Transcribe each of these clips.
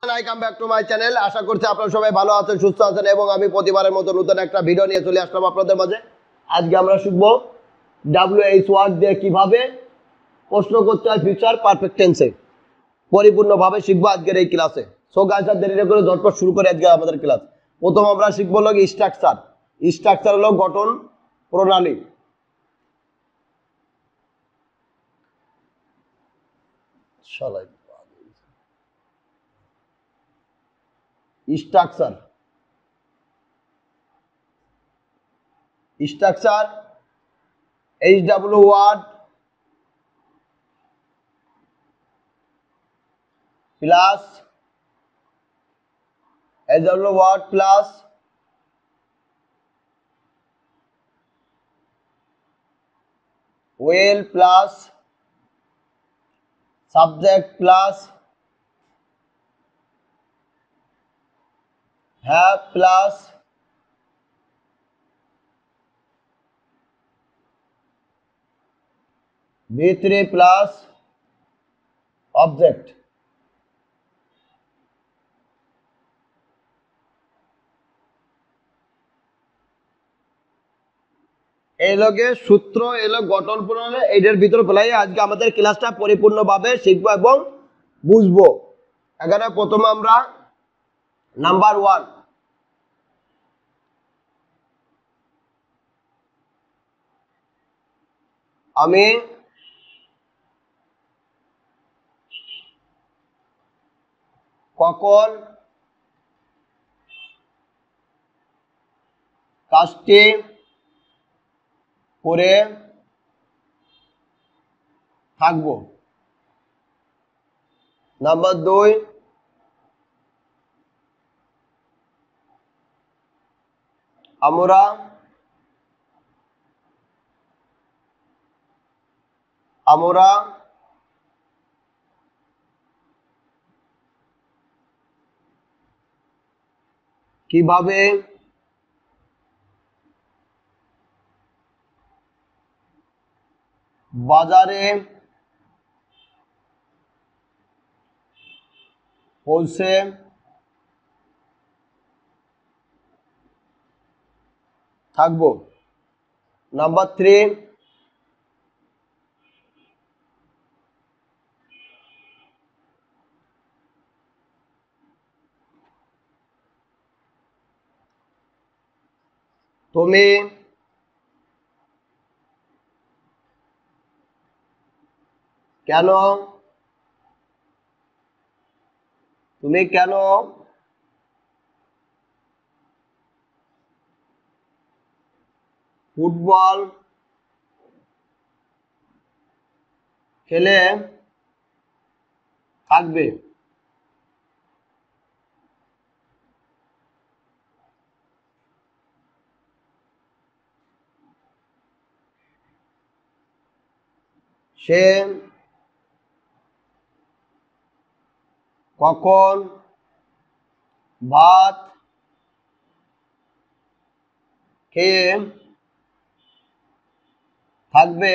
I come back to my channel. আশা করছি আপনারা সবাই ভালো আছেন, সুস্থ আছেন এবং আমি প্রতিবারের মতো নতুন একটা ভিডিও নিয়ে চলে আসলাম আপনাদের মাঝে। আজকে আমরা শিখব WH ওয়ার্ড দিয়ে কিভাবে প্রশ্ন করতে হয় ফিউচার পারফেক্ট টেন্সে। পরিপূর্ণভাবে শিখবো আজকের এই ক্লাসে। সো গাইস, আর দেরি না করে ঝটপট শুরু করে আজকে আমাদের ক্লাস। প্রথম আমরা শিখবো হলো স্ট্রাকচার। স্ট্রাকচার হলো গঠন প্রণালী। Structure structure HW word plus HW word plus will plus subject প্লাস have plus V3 plus object. এই লগে সূত্র এলো গঠন প্রণালী, এটার ভিতর ফেলাই আজকে আমাদের ক্লাসটা পরিপূর্ণভাবে শিখবো এবং বুঝবো। এখানে প্রথমে আমরা নাম্বার 1 আমি কখন কাজটি করে থাকবো। নাম্বার 2 আমরা কিভাবে বাজারে পৌঁছে থাকবো। নাম্বার 3 তুমি কেন ফুটবল খেলে থাকবে। সে কখন ভাত খেয়ে থাকবে।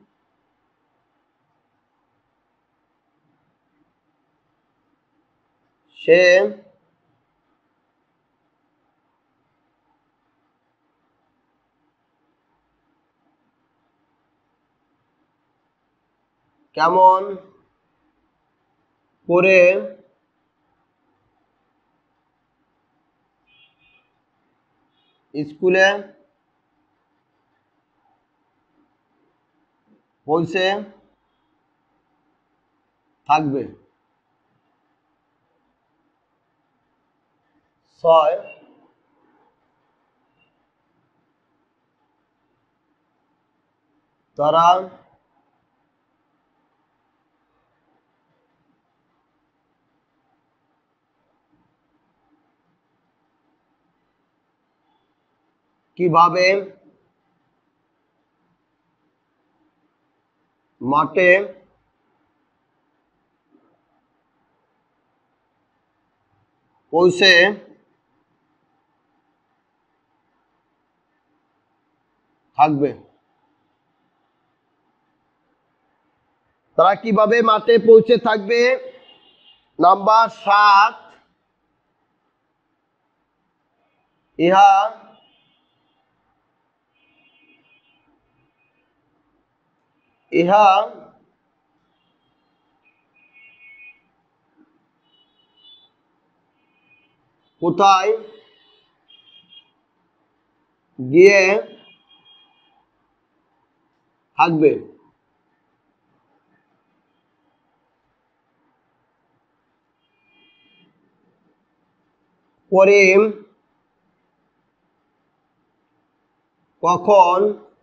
সে কেমন করে স্কুলে পৌঁছে থাকবে। 6 তারা কিভাবে মাঠে পৌঁছে থাকবে। তারা কিভাবে মাঠে পৌঁছে থাকবে। নাম্বার 7 ইহা ইহা কোথায় গিয়ে থাকবে? করিম কখন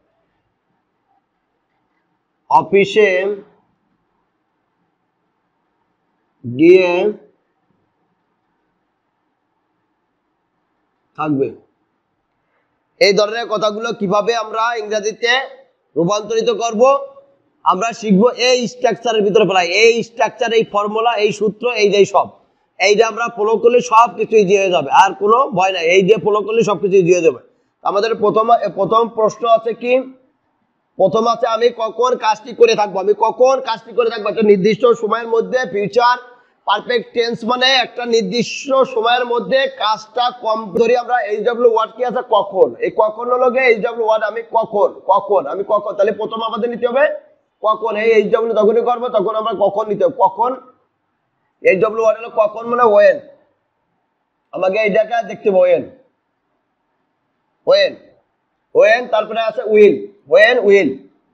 অফিসে গিয়ে থাকবে? এই ধরনের কথাগুলো কিভাবে আমরা ইংরেজিতে রূপান্তরিত করব আমরা শিখবো এই স্ট্রাকচারের ভিতরে ফেলাই। এই স্ট্রাকচার, এই ফর্মুলা, এই সূত্র, এই যে সব এইটা আমরা ফলো করলে সব কিছু ইজি হয়ে যাবে, আর কোনো ভয় নাই। এই যে ফলো করলে সব কিছু ইজি হয়ে যাবে। আমাদের প্রথম প্রশ্ন আছে কি? প্রথম আছে আমি কখন কাজটি করে থাকবো। আমি কখন কাজটি করে থাকবো? একটা নির্দিষ্ট সময়ের মধ্যে, ফিউচার পারফেক্ট টেন্স মানে একটা নির্দিষ্ট সময়ের মধ্যে কাজটা কম ধরি আমরা। এইচডব্লিউ ওয়ার্ড কি আছে? কখন। এই কখন হলো গিয়ে এইচডব্লিউ ওয়ার্ড। আমি আমি কখন, তাহলে প্রথম আমাদের নিতে হবে কখন। এই এইচডব্লিউ যখনই করবো তখন আমরা কখন নিতে হবে। কখন এইচডব্লিউ ওয়ার্ড হলো কখন মানে ওয়েন। আমাকে এইটাকে দেখতে হবে ওয়েন। ওয়েন ওয়েন তারপরে আছে will. When will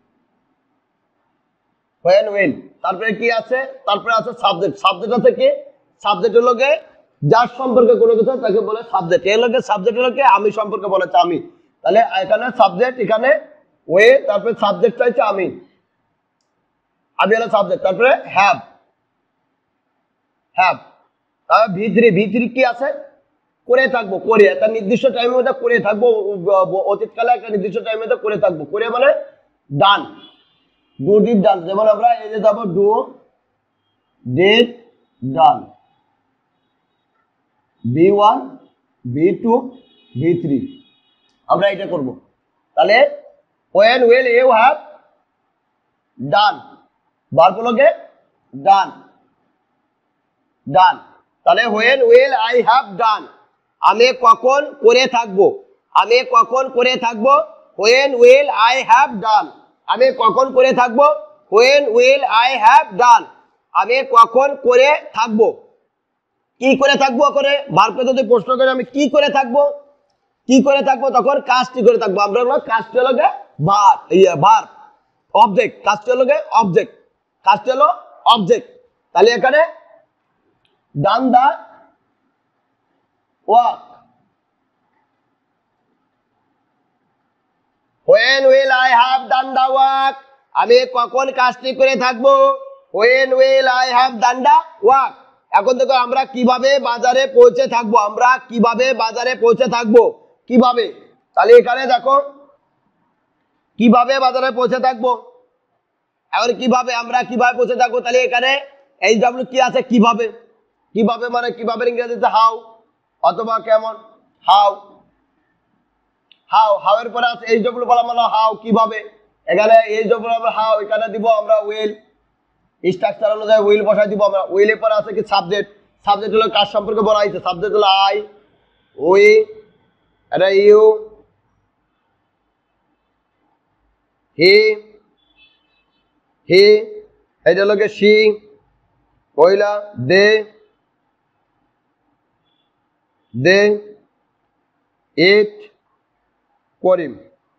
when will. তারপরে কি আছে? তারপরে আছে সাবজেক্ট। সাবজেক্ট আছে কি? সাবজেক্ট হলো গে যার সম্পর্কে কোনো কিছু তাকে বলে সাবজেক্ট। এই লোকে সাবজেক্ট হলো কে? আমি সম্পর্কে বলেছে আমি। তাহলে এখানে সাবজেক্ট, এখানে ওয়ে, তারপরে সাবজেক্ট চাইছে আমি। আমি হলো সাবজেক্ট। তারপরে হ্যাভ। হ্যাভ তারপরে ভি3 কি আছে? করে থাকবো। করে একটা নির্দিষ্ট টাইমের মধ্যে করে থাকবো। অতীতকালে একটা নির্দিষ্ট টাইমের মধ্যে করে থাকবো। করে মানে ডান। Do did done. যেমন আমরা এই যে যাবো do did done, V1 V2 V3 আমরা এটা করব। তাহলে when will you have done, verb হলো গে ডান। ডান। তাহলে when will I have done, আমি কখন করে থাকবো। আমি কখন করে থাকবো? when will I have done, আমি কখন করে থাকবো? when will I have done, আমি কখন করে থাকবো। কি করে থাকবো? করে ভার্বকে যদি প্রশ্ন করে আমি কি করে থাকবো, কি করে থাকবো, তখন কাজটি করে থাকবো। আমরা হলো কাজটি হলো গে ভার্ব, ভার্ব অবজেক্ট। কাজটি হলো গে অবজেক্ট। কাজটি হলো অবজেক্ট। তাহলে এখানে done the work. when will I have done the work, আমি কখন কাজটি করে থাকবো। when will I have done the work, এখন দেখো আমরা কিভাবে বাজারে পৌঁছে থাকবো। আমরা কিভাবে বাজারে পৌঁছে থাকবো, কিভাবে। তাহলে এখানে দেখো কিভাবে বাজারে পৌঁছে থাকবো। এখন কিভাবে আমরা কিভাবে পৌঁছে থাকবো, তাহলে এখানে এইচডব্লিউ কি আছে? কিভাবে। কিভাবে মানে কিভাবে ইংরেজিতে হাউ অথবা কেমন। হাউ। হাউ হাউ এর পরে আছে এইচডব্লিউ বলা মানে হাউ, কিভাবে। এখানে এইচডব্লিউ আমরা হাউ, এখানে দিব আমরা উইল। স্ট্রাকচার অনুযায়ী উইল বসাই দিব আমরা। উইলের পরে আছে কি? সাবজেক্ট। সাবজেক্ট হলো কাজ সম্পর্কে বলা হয়েছে। সাবজেক্ট হলো আই, উই, এটা ইউ, হি, হি, এটা হলো কি সি, কইলা, দে, দে, ইট, করিম।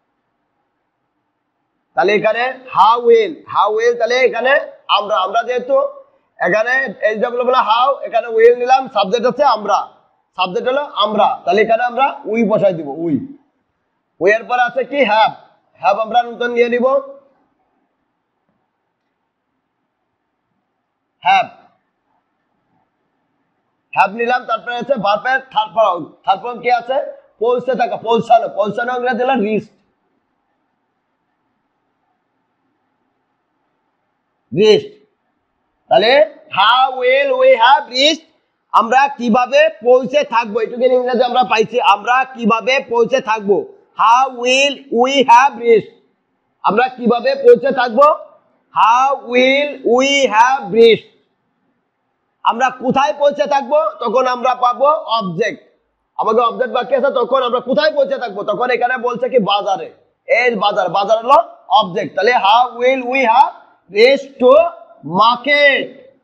তাহলে এখানে হাউ উইল, হাউ উইল, তাহলে এখানে আমরা, আমরা যেহেতু এখানে এইচডব্লিউ বলে হাউ, এখানে উইল নিলাম, সাবজেক্ট আছে আমরা, সাবজেক্ট হলো আমরা, তাহলে এখানে আমরা উই বসাই দিব। উই। উই এর পরে আছে কি? হ্যাভ। হ্যাভ আমরা নতুন নিয়ে নিব। হ্যাভ। হ্যাভ নিলাম। তারপরে আছে ভার্বের থার্ড ফর্ম। থার্ড ফর্ম কি আছে? পৌঁছে থাকা, পৌঁছানো। পৌঁছানো ইংরেজি হলো রিচ। রিচড। তাহলে how will we have reached, আমরা কিভাবে পৌঁছে থাকবো। এটুকু ইংরেজি আমরা পাইছি। আমরা কিভাবে পৌঁছে থাকবো। How will we have reached, আমরা কিভাবে পৌঁছে থাকবো। How will we have reached, আমরা কোথায় পৌঁছে থাকবো, তখন আমরা পাবো অবজেক্ট। আমাদের অবজেক্ট বাকি আছে, তখন আমরা কোথায় পৌঁছে থাকবো? তখন এখানে বলছে কি বাজারে। এই বাজার, বাজার হলো অবজেক্ট। তাহলে how will we have reached to market.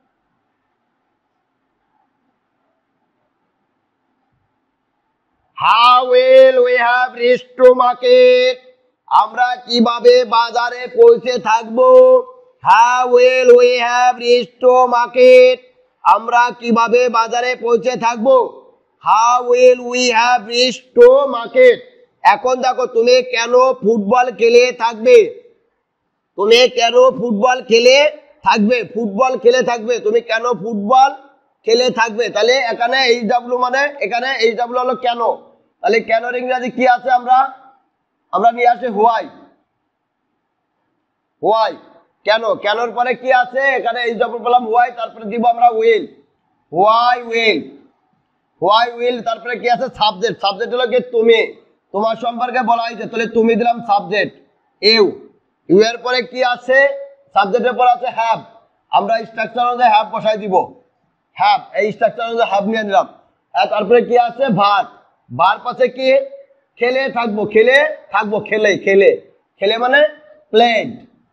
How will we have reached to market, আমরা কিভাবে বাজারে পৌঁছে থাকবো? How will we have reached to market, আমরা কিভাবে বাজারে পৌঁছে থাকবো? How will we have reached to market. এখন দেখো, তুমি কেন ফুটবল খেলে থাকবে? তুমি কেন ফুটবল খেলে থাকবে? ফুটবল খেলে থাকবে, তুমি কেন ফুটবল খেলে থাকবে? তাহলে এখানে এইচডব্লিউ মানে, এখানে এইচডব্লিউ হলো কেন। তাহলে কেনর ইংরেজি কি আছে? আমরা নিয়ে আসি হোয়াই। হোয়াই, কেন, কেনর পরে কি আছে? এখানে এইচডব্লিউ বললাম হোয়াই, তারপরে দিব আমরা will. Why will, why will, তারপরে কি আছে? সাবজেক্ট। সাবজেক্ট হলো কি তুমি, তোমার সম্পর্কে বলা হয়েছে, তাহলে তুমি দিলাম সাবজেক্ট ইউ। ইউ এর পরে কি আছে? সাবজেক্টের পরে আছে হ্যাভ, আমরা স্ট্রাকচার অনুযায়ী হ্যাভ বসাই দিব। হ্যাভ, এই স্ট্রাকচার অনুযায়ী হ্যাভ নিয়ে নিলাম। তারপরে কি আছে? ভার। ভার পাশে কি? খেলে থাকবো, খেলে থাকবো, খেলে, খেলে, খেলে মানে প্লেড।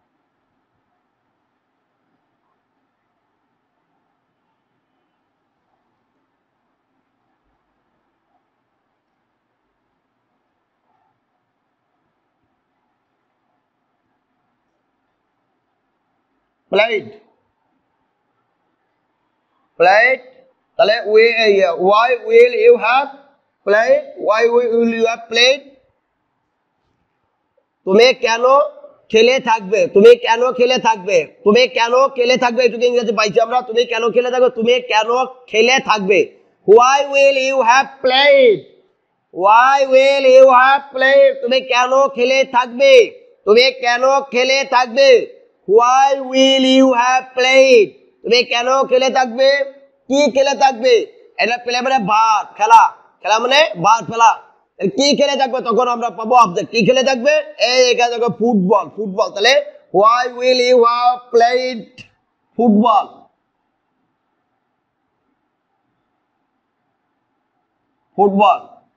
প্লেড, প্লেড, তাহলে why will you have played? Why will you have played? তুমি কেন খেলে থাকবে? তুমি কেন খেলে থাকবে? তুমি কেন খেলে থাকবে? এটুকু ইংরেজি পাইছি আমরা। তুমি কেন খেলে থাকবে? তুমি কেন খেলে থাকবে? Why will you have played? Why will you have played? তুমি কেন খেলে থাকবে? তুমি কেন খেলে থাকবে? Why will you have played? তুমি কেন খেলে থাকবে? কি খেলে থাকবে? এটা প্লে মানে ভার, খেলা, খেলা মানে ভার, ফেলা। কি খেলে থাকবে? তখন আমরা পাবো অবজেক্ট। কি খেলে থাকবে? এই এখানে দেখো ফুটবল, ফুটবল। তাহলে why will you have played football? Football.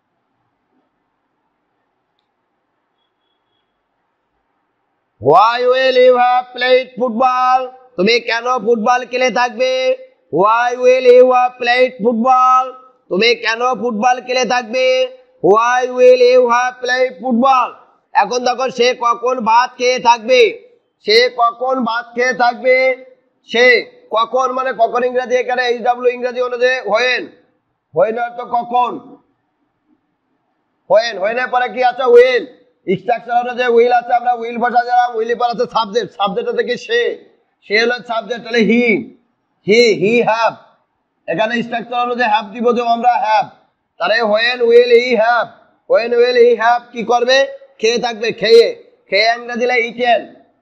Why will you have played football? তুমি কেন ফুটবল খেলে থাকবে? Why will you have played football? তুমি কেন ফুটবল খেলে থাকবে? Why will you have played football? এখন দেখো, সে কখন ভাত খেয়ে থাকবে? সে কখন ভাত খেয়ে থাকবে? সে কখন মানে কখন ইংরেজি, এখানে এইচডব্লিউ ইংরেজি অনুযায়ী হোয়েন। হোয়েন অর্থ কখন। হোয়েন, হোয়েনের পরে কি আছে? উইল। স্ট্রাকচার অনুযায়ী উইল আছে, আমরা উইল বসা দিলাম। উইলের পর আছে সাবজেক্ট। সাবজেক্ট হচ্ছে কি সে, সে হলো সাবজেক্ট। তাহলে হি হ্যাভ, এখানে স্ট্রাকচার অনুযায়ী হ্যাভ দিব, যে আমরা হ্যাভ। তাহলে when will he have, when will he have কি করবে? খেয়ে থাকবে, খেয়ে, খেয়ে ইংরেজি দিলে ইটেন,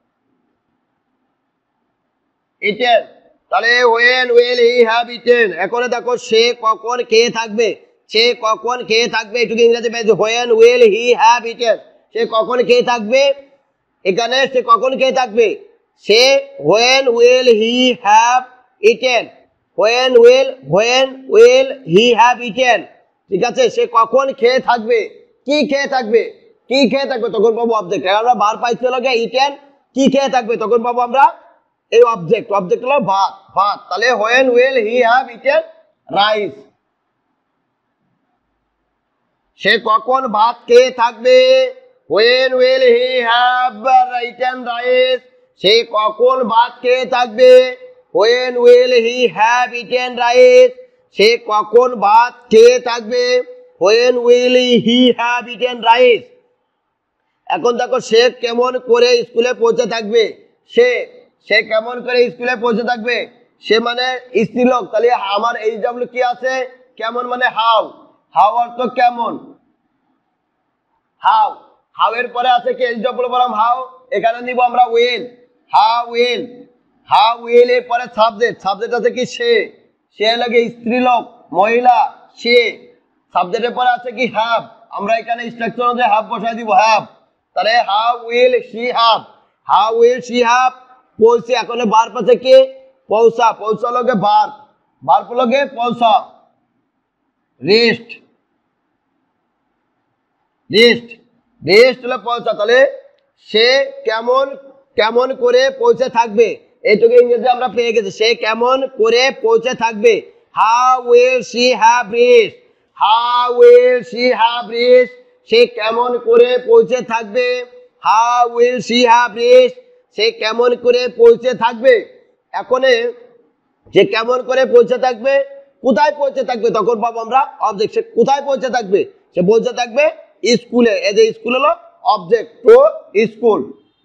ইটেন। তাহলে when will he have eaten. এখন দেখো, সে কখন খেয়ে থাকবে? সে কখন খেয়ে থাকবে? এটুকু ইংরেজি পেয়েছে, when will he have eaten. সে কখন খেয়ে থাকবে? এখানে সে কখন খেয়ে থাকবে? সে when will he have eaten, when will he have eaten. ঠিক আছে, সে কখন খেয়ে থাকবে? কি খেয়ে থাকবে? কি খেয়ে থাকবে? তখন পাবো অবজেক্ট। আমরা ভার পাইতে লাগে ইটেন, কি খেয়ে থাকবে? তখন পাবো আমরা এই অবজেক্ট। অবজেক্ট হলো ভাত, ভাত। তাহলে when will he have eaten rice. সে কখন ভাত খেয়ে থাকবে? When will he have eaten rice? সে কখন ভাত খেয়ে থাকবে? When will he have eaten rice? সে কখন ভাত খেয়ে থাকবে? When will he have eaten rice? এখন দেখো, সে কেমন করে স্কুলে পৌঁছে থাকবে? সে, সে কেমন করে স্কুলে পৌঁছে থাকবে? সে মানে স্ত্রীলোক। তাহলে আমার এইচডব্লিউ কি আছে? কেমন মানে হাউ। হাউ অর্থ কেমন, হাউ। হাউ এর পরে আছে কি? এইচডব্লিউ বললাম হাউ, এখানে নিব আমরা will. How will, how will এর পরে সাবজেক্ট। সাবজেক্ট আছে কি? সে, সে লাগে স্ত্রীলোক, মহিলা, সে। সাবজেক্টের পরে আছে কি? হ্যাভ। আমরা এখানে স্ট্রাকচার অনুযায়ী হ্যাভ বসাই দিব, হ্যাভ। তাহলে how will she have, how will she have পৌঁছে। এখন বার পাশে কি? পৌঁছা। পৌঁছা লগে বার, বার লগে পৌঁছা। রেস্ট, রিস্ট রিস্ট হলো পৌঁছা, তাহলে সে কেমন কেমন করে পৌঁছে থাকবে, এইটুকু ইংরেজি আমরা পেয়ে গেছি। সে কেমন করে পৌঁছে থাকবে, how will she have reached, how will she have reached, সে কেমন করে পৌঁছে থাকবে, how will she have reached, সে কেমন করে পৌঁছে থাকবে। এখন যে কেমন করে পৌঁছে থাকবে, কোথায় পৌঁছে থাকবে, তখন পাবো আমরা অবজেক্ট। সে কোথায় পৌঁছে থাকবে, সে পৌঁছে থাকবে স্কুলে। এই যে স্কুল হলো object, to school.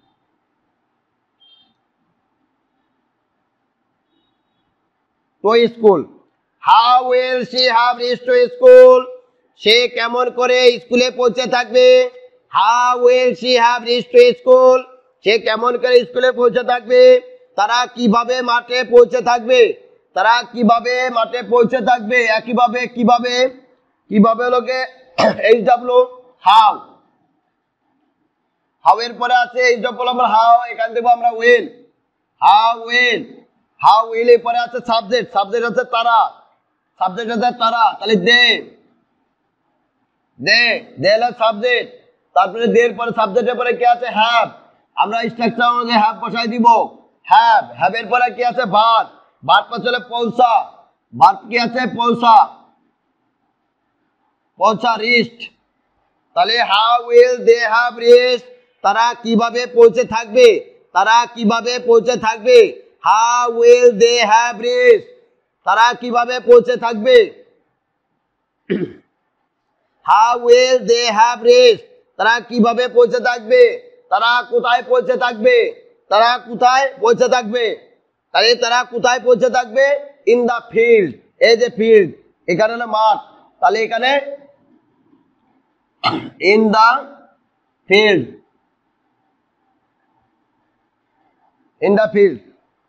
To school, how will she have reached to school, সে কেমন করে স্কুলে পৌঁছে থাকবে, how will she have reached to school, সে কেমন করে স্কুলে পৌঁছে থাকবে। তারা কিভাবে মাঠে পৌঁছে থাকবে, তারা কিভাবে মাঠে পৌঁছে থাকবে, একইভাবে কিভাবে কিভাবে লোকে এইচ ডাব্লিউ হাউ, হাউ এর পরে আছে এইচ ডাব্লিউ আমরা হাউ, এখান থেকে আমরা will, how will, how will এর পরে আছে সাবজেক্ট, সাবজেক্ট আছে তারা, সাবজেক্ট আছে তারা, তাহলে দে, দে দে হলো সাবজেক্ট। তারপরে দের পরে সাবজেক্টের পরে কি আছে হ্যাভ, আমরা স্ট্রাকচার অনুযায়ী হ্যাভ বসাই দিব, হ্যাভ, হ্যাভ এর পরে কি আছে ভার্ব, ভার্ব পরে চলে পৌঁছা, ভার্ব কি আছে পৌঁছা, পৌঁছা রিস্ট, তাহলে how will they have reached, তারা কিভাবে পৌঁছে থাকবে, তারা কিভাবে পৌঁছে থাকবে, how will they have reached, তারা কিভাবে পৌঁছে থাকবে, how will they have reached, তারা কিভাবে পৌঁছে থাকবে, তারা কোথায় পৌঁছে থাকবে, তারা কোথায় পৌঁছে থাকবে, তাহলে তারা কোথায় পৌঁছে থাকবে, ইন দা ফিল্ড, এই যে ফিল্ড এখানে হলো মাঠ, তাহলে এখানে in the field, in the field,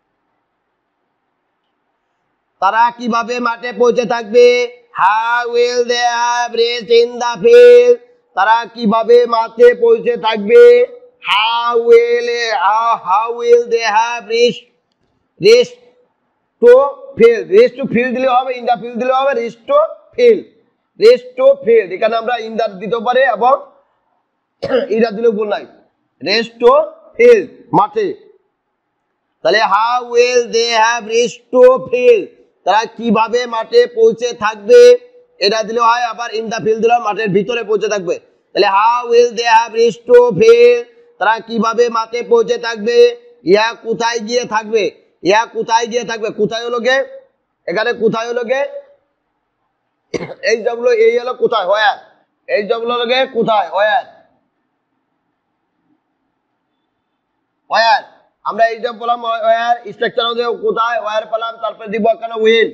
তারা কিভাবে মাঠে পৌঁছে থাকবে, how will they have reached in the field, তারা কিভাবে মাঠে পৌঁছে থাকবে, how will they have reached to field, reach to field দিলে হবে, ইন দা ফিল্ড দিলে হবে, reach to field, reach to field, এখানে আমরা ইন দা দিতে পারি এবং ইরা দিলেও ভুল নাই, রিচ টু ফিল্ড মাঠে, তাহলে how will they have reached to field, তারা কিভাবে মাঠে পৌঁছে থাকবে, এটা দিলেও হয়, আবার ইন দা ফিল্ড দিলেও মাঠের ভিতরে পৌঁছে থাকবে, তাহলে how will they have reached to field, তারা কিভাবে মাঠে পৌঁছে থাকবে, ইয়া কোথায় গিয়ে থাকবে, ইয়া কোথায় গিয়ে থাকবে, কোথায় হলো গে, এখানে কোথায় হলো গে, এইচ ডাব্লিউ এই হলো কোথায়, হোয়ার, এইচ ডাব্লিউ হলো গে কোথায়, হোয়ার, হোয়ার, আমরা এইচ ডাব্লিউ বললাম হোয়ার, স্ট্রাকচার অনুযায়ী কোথায়, হোয়ার পেলাম, তারপরে দিব এখানে উইল,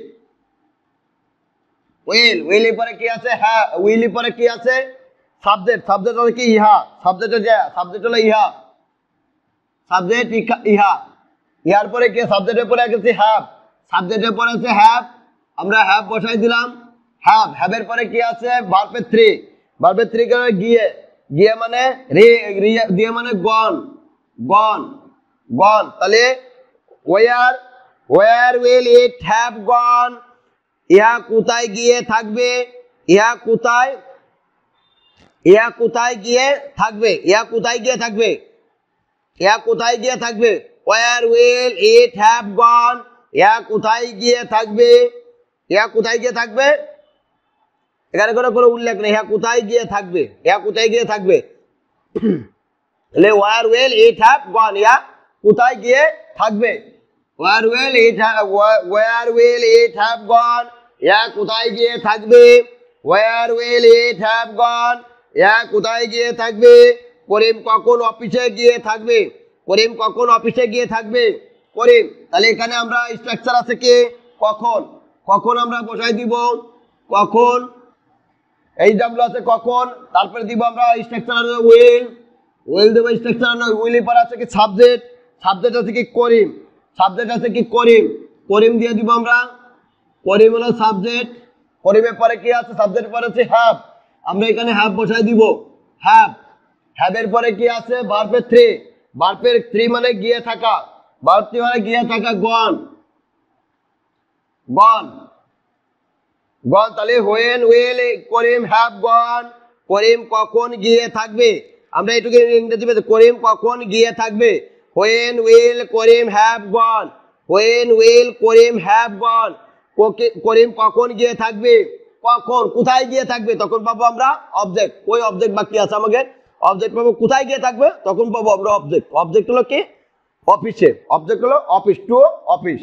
উইল, উইল এর পরে কি আছে, হ্যাঁ, উইল এর পরে কি আছে সাবজেক্ট, সাবজেক্ট হলো কি ইহা, সাবজেক্ট হচ্ছে সাবজেক্ট হলো ইহা, সাবজেক্ট ইহা, ইহার পরে কি সাবজেক্টের পরে আছে হ্যাভ, সাবজেক্টের পরে আছে হ্যাভ, আমরা হ্যাভ বসাই দিলাম, হ্যাভ, হ্যাভের পরে কি আছে ভার্বের থ্রি, ভার্বের থ্রি করে গিয়ে, গিয়ে মানে দিয়ে মানে গন, গন, গন, তাহলে where, where will it have gone, ইহা কোথায় গিয়ে থাকবে, ইহা কোথায়, ইহা কোথায় গিয়ে থাকবে, ইহা কোথায় গিয়ে থাকবে, ইহা কোথায় গিয়ে থাকবে, where will it have gone, ইহা কোথায় গিয়ে থাকবে, ইহা কোথায় গিয়ে থাকবে, এখানে কোনো উল্লেখ নেই, ইহা কোথায় গিয়ে থাকবে, ইহা কোথায় গিয়ে থাকবে, তাহলে where will it have gone, ইহা কোথায় গিয়ে থাকবে, where will it have gone, ইহা কোথায় গিয়ে থাকবে, where will it have gone, ইহা কোথায় গিয়ে থাকবে, করিম কখন অফিসে গিয়ে থাকবে, করিম কখন অফিসে গিয়ে থাকবে, করিম, তাহলে এখানে আমরা স্ট্রাকচার আছে কি কখন, কখন আমরা বসাই দিব, কখন, এইচ ডাব্লিউ আছে কখন, তারপরে দিব আমরা স্ট্রাকচার উইল, উইল দেবো স্ট্রাকচার, উইল পর আছে কি সাবজেক্ট, সাবজেক্ট আছে কি করিম, সাবজেক্ট আছে কি করিম, করিম দিয়ে দিব আমরা, করিম হলো সাবজেক্ট, করিমের পরে কি আছে সাবজেক্ট পরে আছে হ্যাভ, আমরা এখানে হ্যাভ বসাই দিব, হ্যাভ, হ্যাভের পরে কি আছে ভার্বের থ্রি, ভার্বের থ্রি মানে গিয়ে থাকা, ভার্ব থ্রি মানে গিয়ে থাকা, গন, গন, গন, তাহলে when will Karim have gone, Karim কখন গিয়ে থাকবে? আমরা এটুকু ইংরেজি করিম কখন গিয়ে থাকবে? when will Karim have gone? when will Karim have gone? করিম কখন গিয়ে থাকবে? কখন, কোথায় গিয়ে থাকবে? তখন পাবো আমরা অবজেক্ট। ওই অবজেক্ট বাকি আছে আমাদের, অবজেক্ট পাবো। কোথায় গিয়ে থাকবে? তখন পাবো আমরা অবজেক্ট। অবজেক্ট হলো কি? অফিসে। অবজেক্ট হলো অফিস, টু অফিস।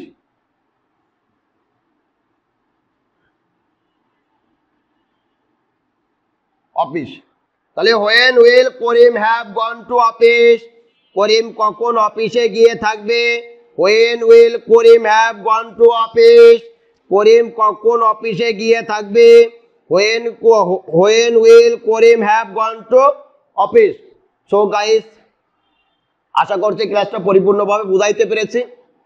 অফিস। তাহলে when will Karim have gone to office? Karim কখন অফিসে গিয়ে থাকবে? when will Karim have gone to office? Karim কখন অফিসে গিয়ে থাকবে? when will Karim have gone to office? So guys, আশা করছি ক্লাসটা পরিপূর্ণভাবে বুঝাইতে পেরেছি।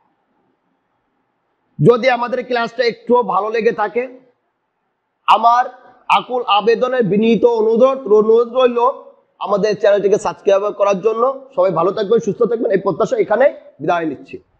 যদি আমাদের ক্লাসটা একটু ভালো লেগে থাকে, আমার আকুল আবেদনের বিনীত অনুরোধ রইল আমাদের চ্যানেলটিকে সাবস্ক্রাইব করার জন্য। সবাই ভালো থাকবেন, সুস্থ থাকবেন, এই প্রত্যাশা এখানে বিদায় নিচ্ছি।